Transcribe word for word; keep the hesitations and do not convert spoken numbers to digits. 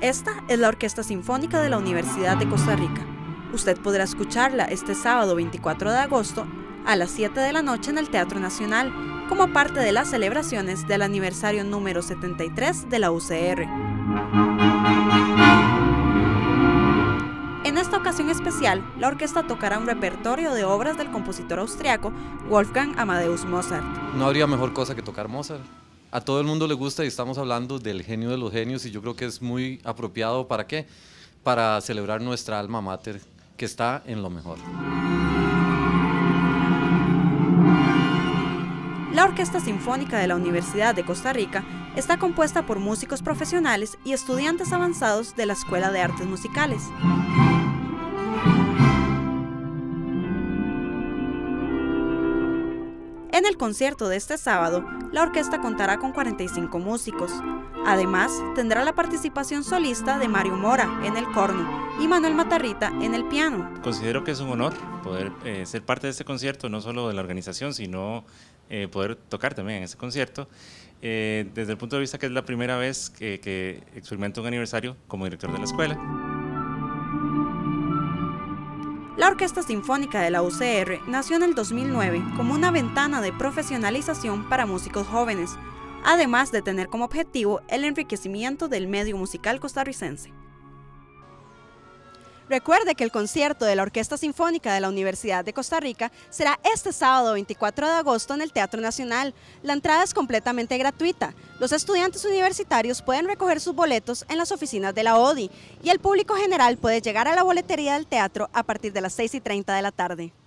Esta es la Orquesta Sinfónica de la Universidad de Costa Rica. Usted podrá escucharla este sábado veinticuatro de agosto a las siete de la noche en el Teatro Nacional, como parte de las celebraciones del aniversario número setenta y tres de la U C R. En esta ocasión especial, la orquesta tocará un repertorio de obras del compositor austriaco Wolfgang Amadeus Mozart. No habría mejor cosa que tocar Mozart. A todo el mundo le gusta y estamos hablando del genio de los genios y yo creo que es muy apropiado. ¿Para qué? Para celebrar nuestra alma mater, que está en lo mejor. La Orquesta Sinfónica de la Universidad de Costa Rica está compuesta por músicos profesionales y estudiantes avanzados de la Escuela de Artes Musicales. En el concierto de este sábado, la orquesta contará con cuarenta y cinco músicos. Además, tendrá la participación solista de Mario Mora en el corno y Manuel Matarrita en el piano. Considero que es un honor poder eh, ser parte de este concierto, no solo de la organización, sino eh, poder tocar también en este concierto. Eh, desde el punto de vista que es la primera vez que, que experimento un aniversario como director de la escuela. La Orquesta Sinfónica de la U C R nació en el dos mil nueve como una ventana de profesionalización para músicos jóvenes, además de tener como objetivo el enriquecimiento del medio musical costarricense. Recuerde que el concierto de la Orquesta Sinfónica de la Universidad de Costa Rica será este sábado veinticuatro de agosto en el Teatro Nacional. La entrada es completamente gratuita. Los estudiantes universitarios pueden recoger sus boletos en las oficinas de la O D I y el público general puede llegar a la boletería del teatro a partir de las seis y treinta de la tarde.